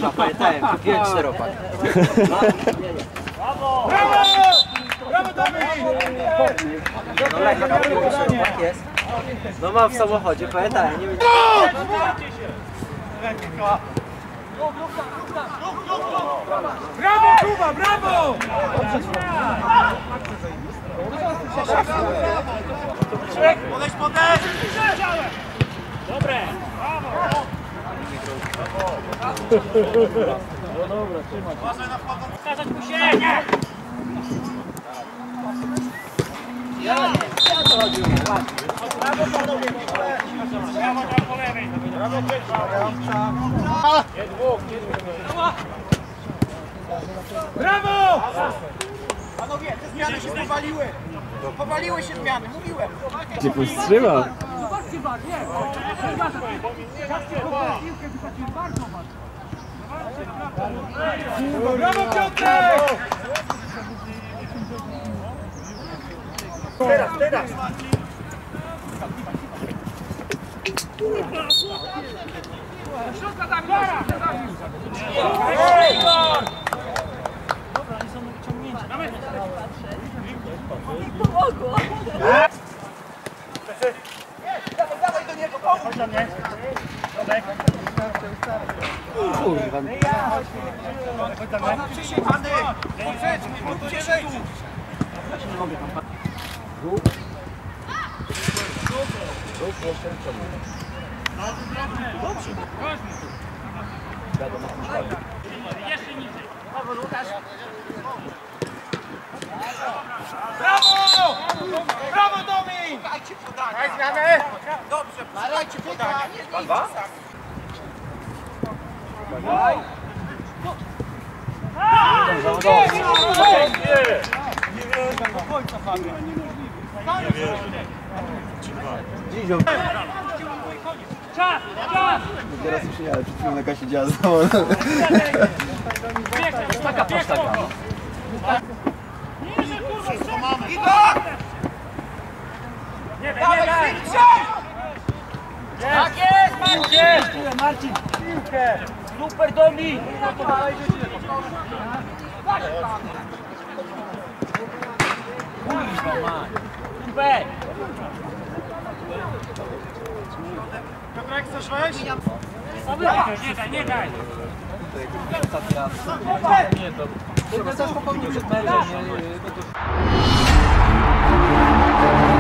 kurwa, pamiętałem, kupiłem 4-pak. Brawo! Brawo Dominik! No Lechia kupił 4-pak, jest. No mam w samochodzie, pamiętałem, nie wiedziałem. Brawo Kuba, brawo! Podejdź, podejdź! Dobre! No dobra, trzymaj. Pokazać mu się! Nie! Ja to chodziło. Brawo panowie! Brawo tam po lewej! Brawo nie dwóch, nie dwóch. Brawo! Panowie, te zmiany się powaliły! Powaliły się zmiany, mówiłem! Cię powstrzymał. Zobaczcie bar, nie! Brawo Piotrek! Teraz, teraz! Środka tam, Lara! Dobra, oni są na wyciągnięcie. Dawaj! Pomogło! Dawaj do niego, pomóż! Chodź do mnie. Dobek. Kurwa. Chodź do mnie. Przysiej, Andy! Przysiej! Jeszcze niżej. Brawo, Łukasz. Brawo! Brawo, Domin! Dajcie podanie. Daj zmianę. Dobrze, dajcie podanie. Dwa? Daj. Czas! Czas! Teraz już nie, ale przed chwilą jaka siedziała za mną. Taka postaka. Niżej, kurwa, strzał! Igor! Nie daj! Tak jest, Marcin! Marcin, piłkę! Super, Domi! Super! Piotrek, chcesz wejść? Nie daj, nie daj! Nie, to... Tylko zaspokojnie przed meczem, nie?